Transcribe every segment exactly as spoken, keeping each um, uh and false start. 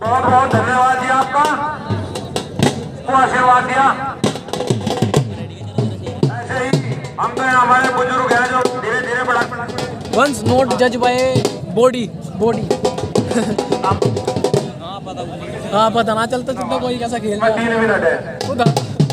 बहुत बहुत धन्यवाद जी आपका, वो आशीर्वाद दिया। ऐसे ही हम तो हमारे बुजुर्ग हैं जो धीरे धीरे बढ़ा बढ़ा वंस नोट जज बाय बॉडी बॉडी हाँ पता ना चलता चलता कोई कैसा खेल रहा है। तीन मिनट है खुदा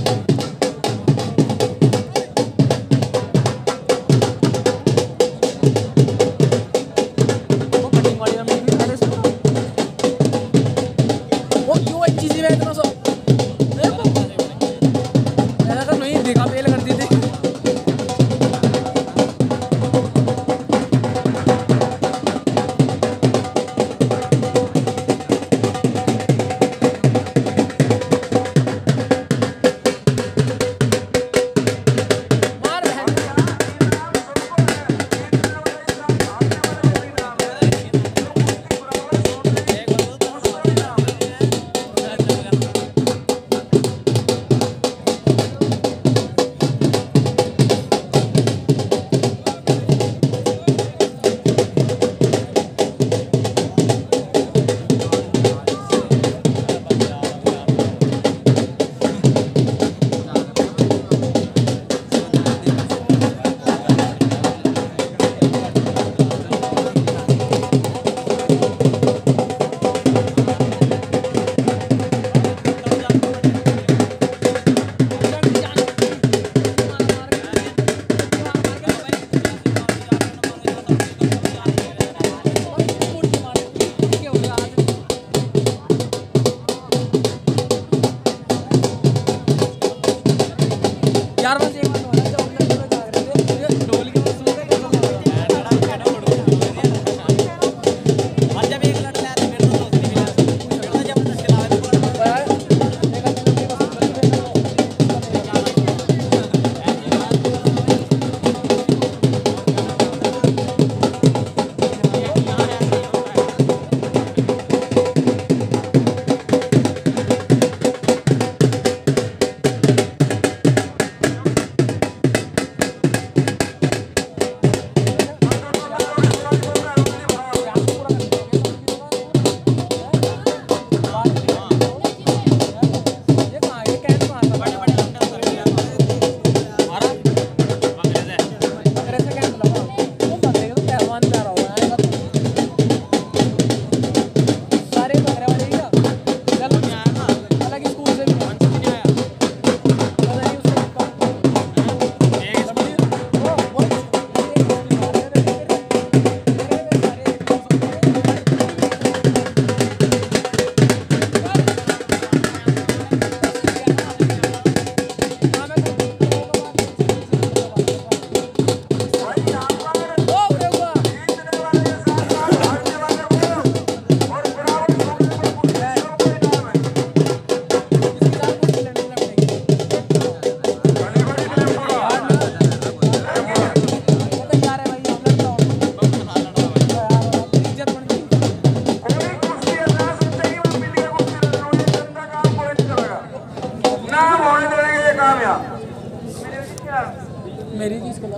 मेरी चीज को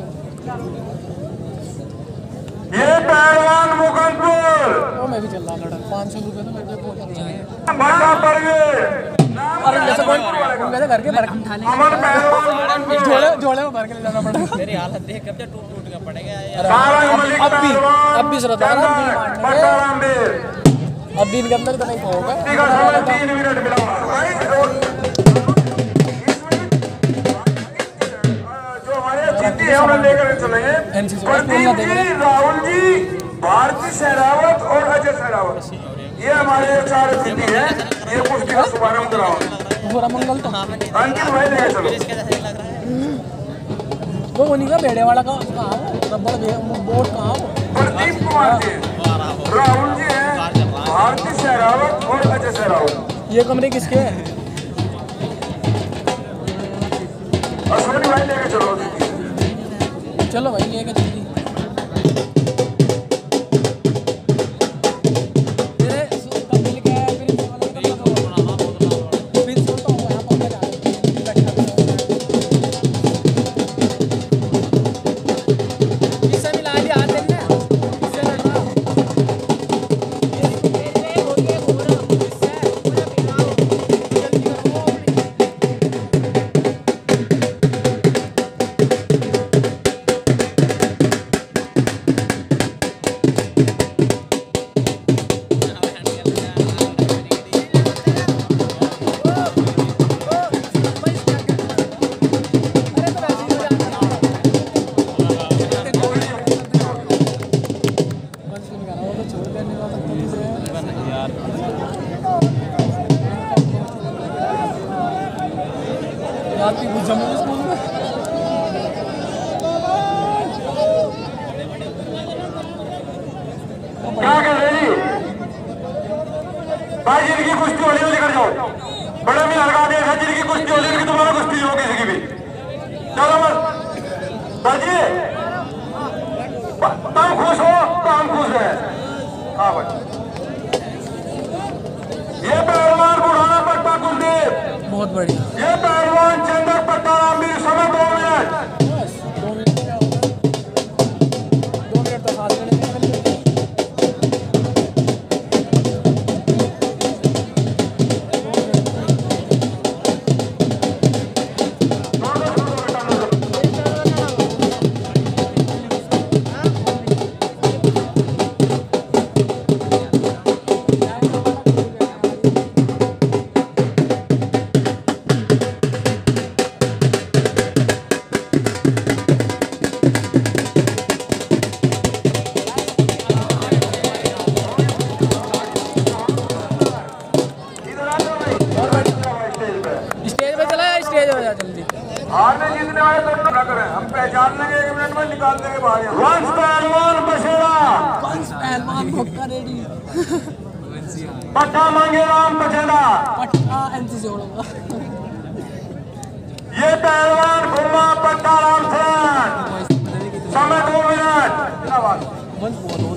ये पहलवान मुगलपुर ओ मैं भी चल रहा लड़ा पाँच सौ रुपए तो मेरे पे पहुंच जाएंगे। भाषा पर गए अरे जैसे कोई वैसे घर के भर अमर पहलवान झोले झोले में भर के ले जाना पड़ेगा। मेरी हालत देख कब से टूट टूट का पड़ेगा यार। अब भी अब भी श्रद्धा अब भी इनके अंदर तो नहीं होगा। तीन मिनट मिला लेकर चलेंगे राहुल जी, भारती सहरावत और अजय सहरावत, ये हमारे चार अतिथि हैं। ये कुश्ती का शुभारंभ कराओगे पूरा मंगल तो अंकित भाई लेके चलो। वो उन्हीं का बेड़े वाला का कहाँ रबड़ बोर्ड कहाँ प्रदीप कुमार जी, राहुल जी हैं, भारती सहरावत और अजय सहरावत। ये कमरे किसके हैं? अश्विनी भाई लेके चलो। चलो भाई लेके जल्दी। बात की कुछ जम्मू स्कूल में क्या कर रहे जी भाई? जिनकी कुश्ती होली लेकर जाओ, बड़े में हल्का देश है, जिनकी कुश्ती होली उनकी तुम्हारा कुश्ती हो किसी की भी। चलो बस बाजी, तुम खुश हो तो हम खुश हैं। हाँ भाई, ये पहलवान बुढ़ाना पट्टा कुलदीप, बहुत बढ़िया। ये पहलवान चंदर पट्टा रामवीर, समय दो मिनट। बस दो मिनट क्या होगा, दो मिनट तो साथ में हारने जीतने वाले दोनों ना करें, हम पहचान लेंगे, एक मिनट में निकाल देंगे बाहर। वंश पहलवान बछेड़ा, पहलवान भोकारहेडी, पट्टा मांगे राम बछेड़ा, पट्टा एनसीसी होगा। ये पहलवान घुमा पट्टा राम सेन, समय दो मिनट। बंद बहुत हो गया।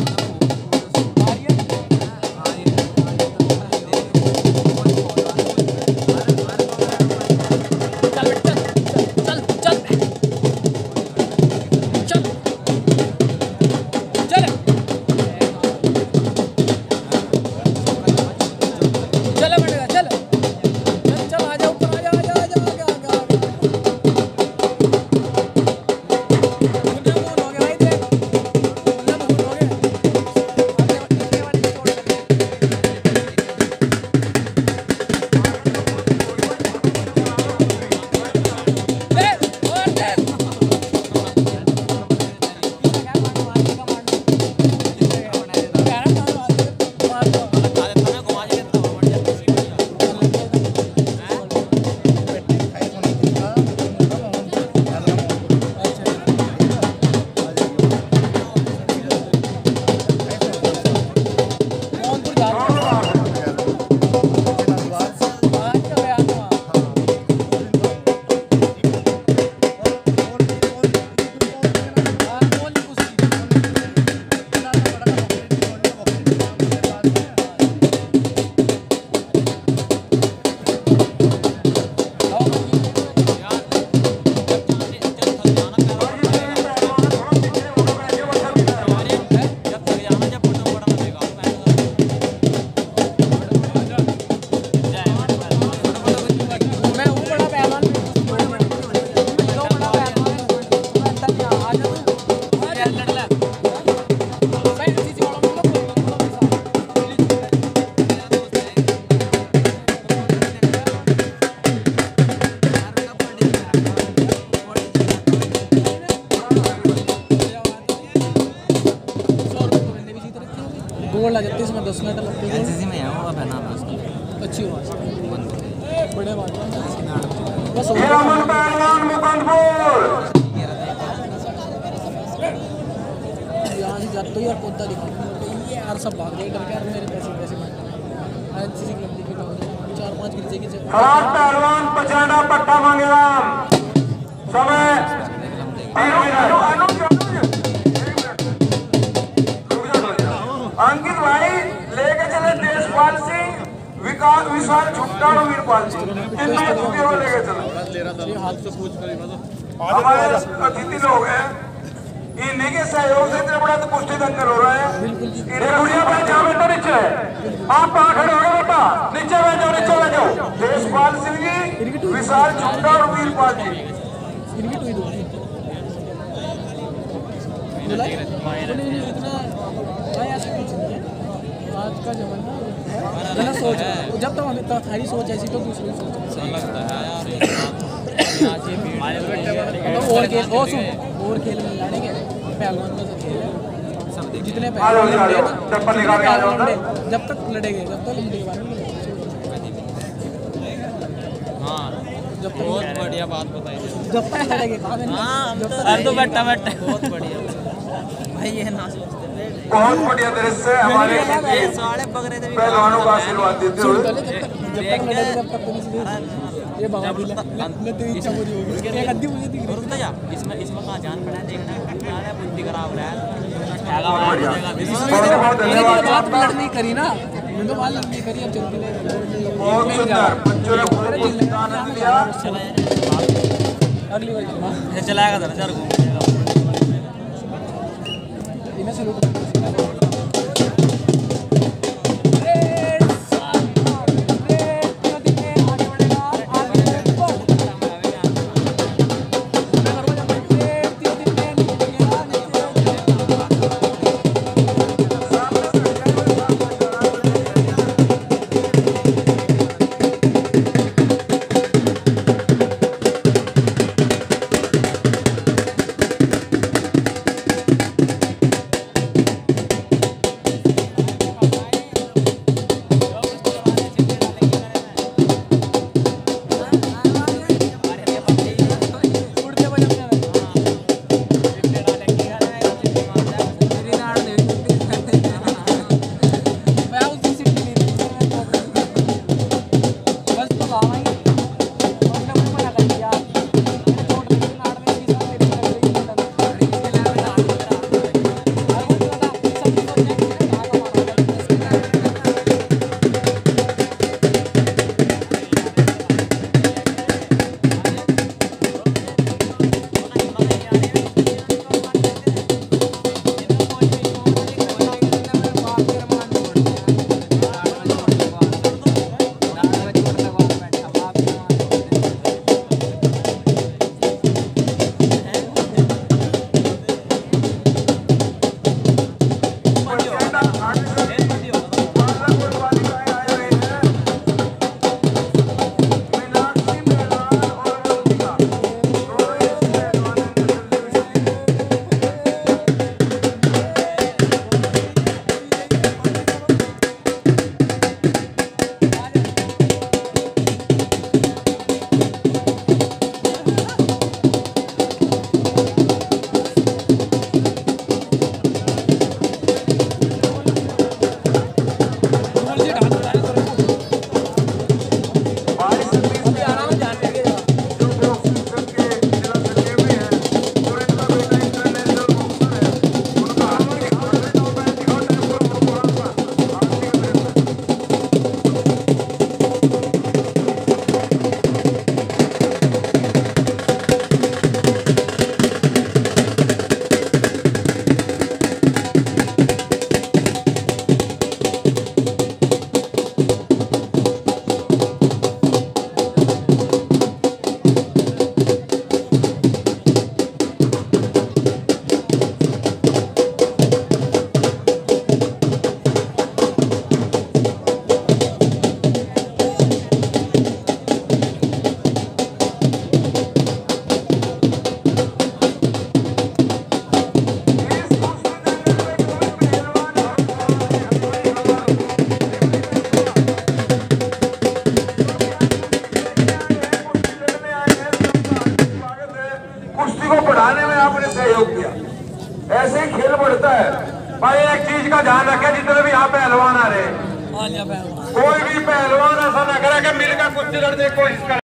गोल आ जाते इसमें दस मिनट लगते हैं। एनसीसी में है वो बना उसको अच्छी बात बड़े बात बस ये अमन पहलवान मुकुंदपुर यहाँ से जाते ही यार पोता दिखा ये यार सब भाग गए डर के यार मेरे पैसे पैसे मांग एनसीसी क्लब की हो चार पांच गिरजे की खराब पहलवान पचाना पट्टा मांगे राम समय अंकित भाई लेके चले देशपाल सिंह विकास विशाल छुट्टा और वीरपाल सिंह कितने छुट्टे वो लेके चले हाथ से पूछ कर हमारे अतिथि लोग हैं इन्हीं के सहयोग से इतना बड़ा तो कुश्ती दंगल हो रहा है। गुड़िया भाई जाओ बेटा नीचे आप कहाँ खड़े हो गए बेटा नीचे बैठ जाओ नीचे बैठ जाओ देशपाल सिंह जी विशाल छुट्टा और वीरपाल जी इनकी टू ही दो इतना भाई ऐसा कुछ नहीं है आज का जमाना गलत सोच है जब तक हमें तुम्हारी सोच ऐसी तो दूसरी सोच लगता है यार और खेल और सुन और खेल में लड़ेंगे पहलवान में से खेल जितने पहलवान जब तक लड़ेंगे जब तक लड़ेंगे हाँ जब तक बहुत बढ़िया बात बताई। जब तक लड़ेंगे काम है। हाँ हम जब तो तक हम तो लड़ेंगे। बैठा बैठा बहुत बढ़िया भाई ये ना सोचते बहुत बढ़िया दृश्य है हमारे ये साले बकरे थे भी पहलवानों का आशीर्वाद देते सुन हुए। पहले जब तक जब तक लड़ेंगे जब तक पुलिस नहीं ये बाबा भी ले ले तेरी इच्छा पूरी होगी एक अद्दी मुझे दिख रही रुक जा इसमें इसमें कहाँ जान पड़ा है देखना क्या है बुद्धि खराब रहा है बहुत बढ़िया इसमें बहुत बहुत मैंने धन्यवाद तो बात आपका। लड़नी करी ना मैंने तो बात लड़नी करी अब चलती नहीं बहुत सुंदर बच्चों ने बहुत आनंद लिया। अगली बार चलाएगा दस हजार इन्हें से लूट ऐसे ही खेल बढ़ता है। भाई एक चीज का ध्यान रखें, जितने भी यहाँ पहलवान आ रहे हैं, कोई भी पहलवान ऐसा न करे कि मिलकर कुश्ती लड़ने की कोशिश करे।